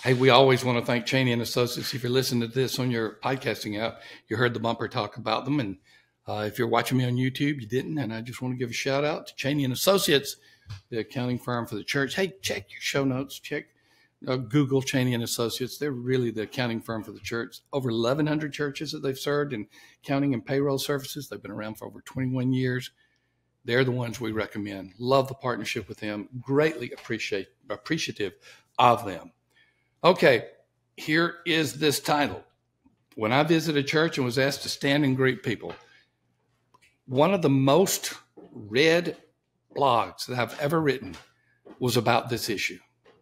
Hey, we always want to thank Cheney and Associates. If you're listening to this on your podcasting app, you heard the bumper talk about them. And if you're watching me on YouTube, you didn't. And I just want to give a shout out to Cheney and Associates, the accounting firm for the church. Hey, check your show notes. Check Google Cheney and Associates. They're really the accounting firm for the church. Over 1,100 churches that they've served in accounting and payroll services. They've been around for over 21 years. They're the ones we recommend. Love the partnership with them. Greatly appreciative of them. Okay, here is this title. When I visited a church and was asked to stand and greet people, one of the most read blogs that I've ever written was about this issue.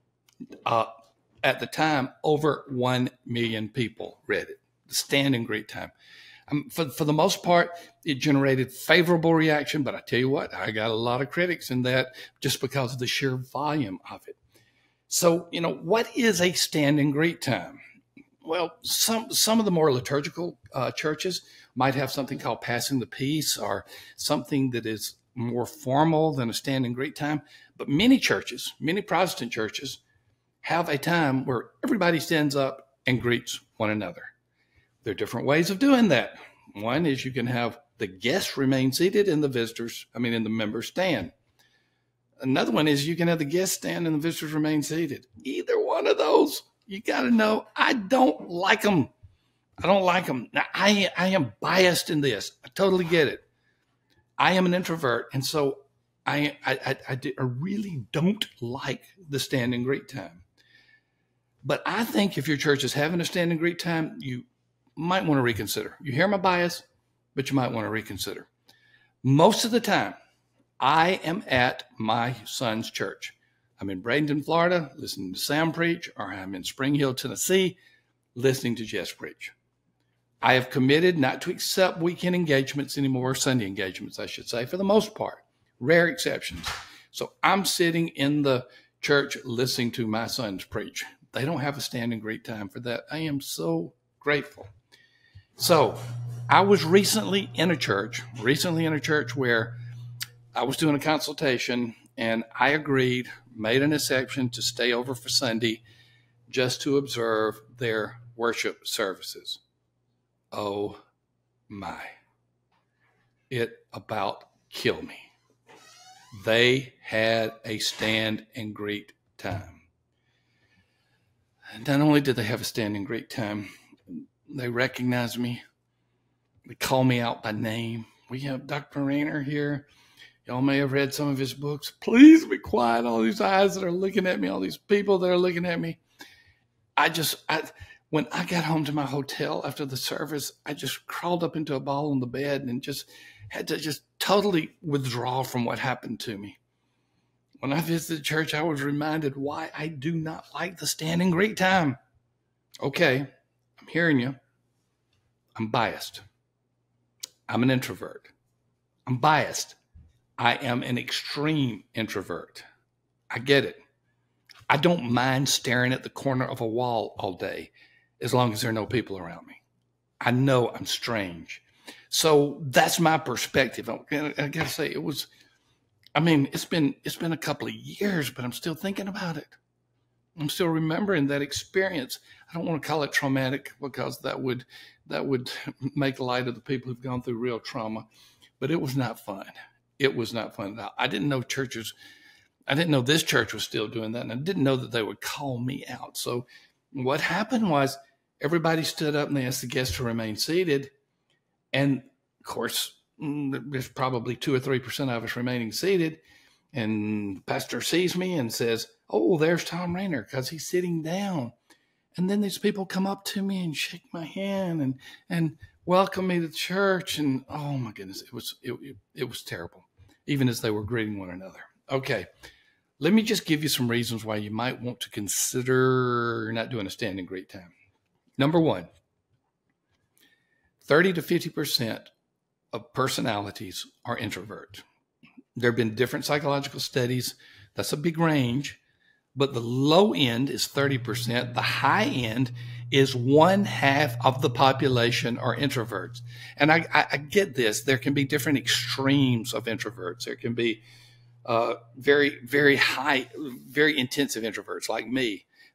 At the time, over 1 million people read it, the stand and greet time. For the most part, it generated favorable reaction, but I tell you what, I got a lot of critics in that just because of the sheer volume of it. So, what is a stand and greet time? Well, some of the more liturgical churches might have something called passing the peace or something that is more formal than a stand and greet time. But many churches, many Protestant churches, have a time where everybody stands up and greets one another. There are different ways of doing that. One is you can have the guests remain seated and the members stand. Another one is you can have the guests stand and the visitors remain seated. Either one of those, you got to know, I don't like them. I don't like them. Now, I am biased in this. I totally get it. I am an introvert, and so I really don't like the stand and greet time. But I think if your church is having a stand and greet time, you might want to reconsider. You hear my bias, but you might want to reconsider. Most of the time, I am at my son's church. I'm in Bradenton, Florida, listening to Sam preach, or I'm in Spring Hill, Tennessee, listening to Jess preach. I have committed not to accept weekend engagements anymore, Sunday engagements, I should say, for the most part, rare exceptions. So I'm sitting in the church listening to my sons preach. They don't have a stand and greet time for that. I am so grateful. So I was recently in a church where I was doing a consultation, and I agreed, made an exception to stay over for Sunday just to observe their worship services. Oh my. It about killed me. They had a stand and greet time. And not only did they have a stand and greet time, they recognized me. They called me out by name. We have Dr. Rayner here. Y'all may have read some of his books. Please be quiet. All these eyes that are looking at me, all these people that are looking at me. When I got home to my hotel after the service, I just crawled up into a ball on the bed and just had to just totally withdraw from what happened to me. When I visited church, I was reminded why I do not like the stand and greet time. Okay, I'm hearing you. I'm biased. I'm an introvert. I'm biased. I am an extreme introvert. I get it. I don't mind staring at the corner of a wall all day as long as there are no people around me. I know I'm strange. So that's my perspective. I got to say, it's been a couple of years, but I'm still thinking about it. I'm still remembering that experience. I don't want to call it traumatic because that would make light of the people who've gone through real trauma, but it was not fun. It was not fun at all. I didn't know this church was still doing that, and I didn't know that they would call me out. So what happened was everybody stood up and they asked the guests to remain seated. And of course, there's probably 2 or 3% of us remaining seated. And the pastor sees me and says, "Oh, there's Thom Rayner," because he's sitting down. And then these people come up to me and shake my hand and welcome me to church. And oh my goodness, it was terrible, even as they were greeting one another. Okay, let me just give you some reasons why you might want to consider not doing a stand and greet time. Number one, 30 to 50% of personalities are introvert. There have been different psychological studies. That's a big range, but the low end is 30%. The high end is 1/2 of the population are introverts. And I get this. There can be different extremes of introverts. There can be very, very high, very intensive introverts like me.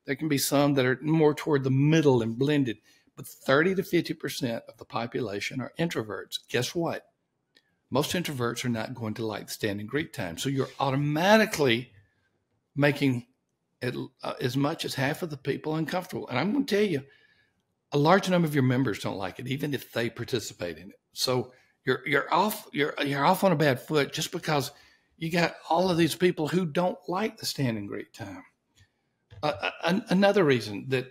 There can be some that are more toward the middle and blended. But 30 to 50% of the population are introverts. Guess what? Most introverts are not going to like the stand and greet time. So you're automatically making as much as half of the people uncomfortable. And I'm going to tell you, a large number of your members don't like it, even if they participate in it. So you're off on a bad foot just because you got all of these people who don't like the stand and greet time. Another reason that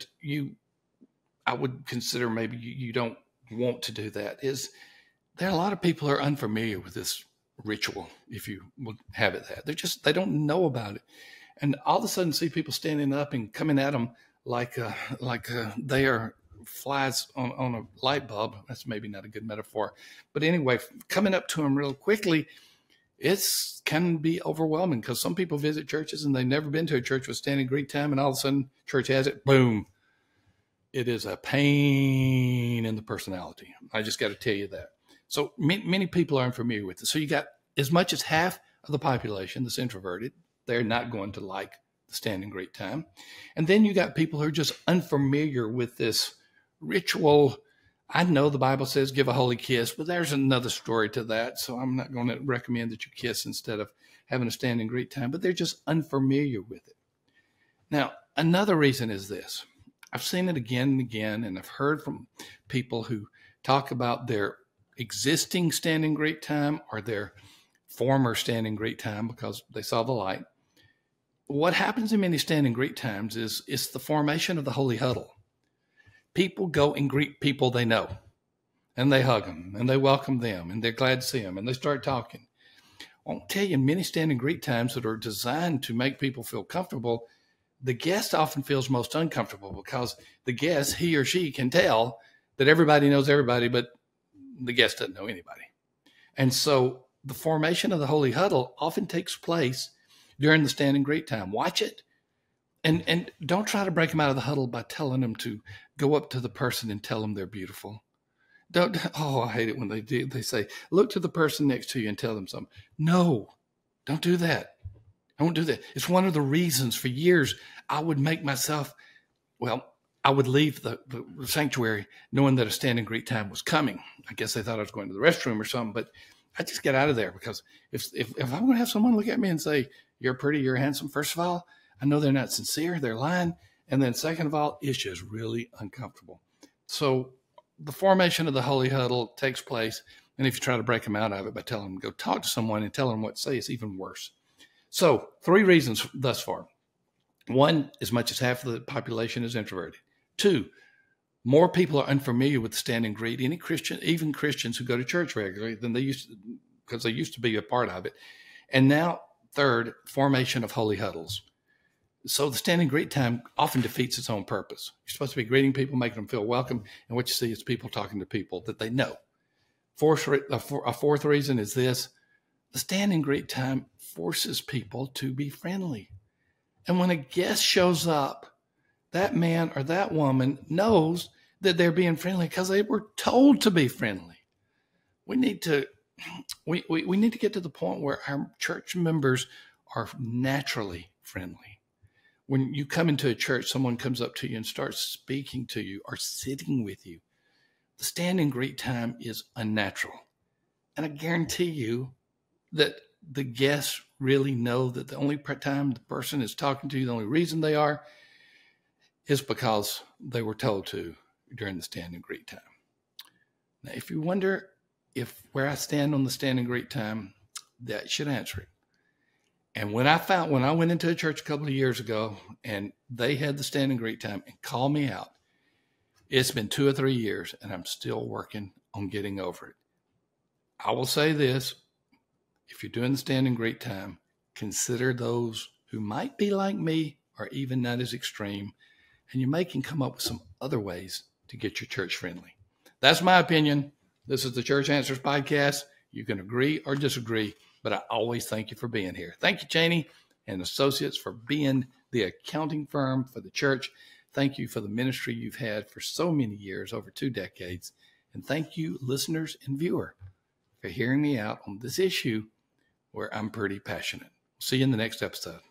I would consider maybe you don't want to do that is there are a lot of people who are unfamiliar with this ritual, if you would have it that. They don't know about it. And all of a sudden see people standing up and coming at them like they are flies on a light bulb. That's maybe not a good metaphor. But anyway, coming up to them real quickly, can be overwhelming because some people visit churches and they've never been to a church with stand and greet time, and all of a sudden church has it, boom. It is a pain in the personality. I just got to tell you that. So many people are unfamiliar with it. So you got as much as half of the population that's introverted. They're not going to like the stand and greet time. And then you got people who are just unfamiliar with this ritual. I know the Bible says give a holy kiss, but there's another story to that. So I'm not going to recommend that you kiss instead of having a stand and greet time, but they're just unfamiliar with it. Now, another reason is this. I've seen it again and again, and I've heard from people who talk about their existing stand and greet time or their former stand and greet time because they saw the light. What happens in many stand and greet times is it's the formation of the holy huddle. People go and greet people they know, and they hug them, and they welcome them, and they're glad to see them, and they start talking. I'll tell you, many stand and greet times that are designed to make people feel comfortable, the guest often feels most uncomfortable because the guest, he or she, can tell that everybody knows everybody, but the guest doesn't know anybody. And so the formation of the holy huddle often takes place during the stand and greet time. Watch it. And don't try to break them out of the huddle by telling them to go up to the person and tell them they're beautiful. I hate it when they do. They say, look to the person next to you and tell them something. No, don't do that. I won't do that. It's one of the reasons for years I would make myself, I would leave the sanctuary knowing that a stand and greet time was coming. I guess they thought I was going to the restroom or something, but I just get out of there because if I'm going to have someone look at me and say, you're pretty, you're handsome, first of all, I know they're not sincere, they're lying. And then second of all, it's just really uncomfortable. So the formation of the holy huddle takes place. And if you try to break them out of it by telling them, go talk to someone and tell them what to say, it's even worse. So 3 reasons thus far. 1, as much as half of the population is introverted. 2, more people are unfamiliar with the stand and greet, even Christians who go to church regularly than they used to, because they used to be a part of it. And now, 3rd, formation of holy huddles. So the stand and greet time often defeats its own purpose. You're supposed to be greeting people, making them feel welcome, and what you see is people talking to people that they know. A 4th reason is this. The stand and greet time forces people to be friendly. And when a guest shows up, that man or that woman knows that they're being friendly because they were told to be friendly. We need to get to the point where our church members are naturally friendly. When you come into a church, someone comes up to you and starts speaking to you or sitting with you. The stand and greet time is unnatural. And I guarantee you that the guests really know that the only time the person is talking to you, the only reason they are, is because they were told to during the stand and greet time. Now, if you wonder if where I stand on the stand and greet time, that should answer it. And when I went into a church a couple of years ago and they had the stand and greet time and called me out, it's been 2 or 3 years and I'm still working on getting over it. I will say this, if you're doing the stand and greet time, consider those who might be like me or even not as extreme, and you may can come up with some other ways to get your church friendly. That's my opinion. This is the Church Answers Podcast. You can agree or disagree, but I always thank you for being here. Thank you, Cheney and Associates, for being the accounting firm for the church. Thank you for the ministry you've had for so many years, over 2 decades. And thank you, listeners and viewer, for hearing me out on this issue where I'm pretty passionate. See you in the next episode.